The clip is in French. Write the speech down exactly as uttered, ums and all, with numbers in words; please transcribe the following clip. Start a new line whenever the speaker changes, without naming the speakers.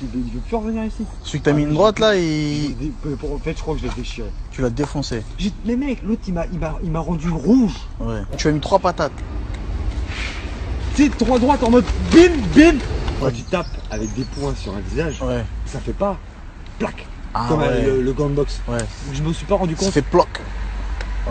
il veut, il veut plus revenir ici.
Celui que t'as mis une droite là, il...
En fait, je crois que je l'ai déchiré.
Tu l'as défoncé.
Mais mec, l'autre il m'a il m'a il m'a rendu rouge.
Ouais. Tu as mis trois patates.
Tu sais, trois droites en mode bim bim. Quand ouais. tu tapes avec des poings sur un visage,
ouais.
ça fait pas plaque.
Ah,
comme
ouais.
le, le gant de boxe.
Ouais.
Je me suis pas rendu compte.
Ça fait ploc.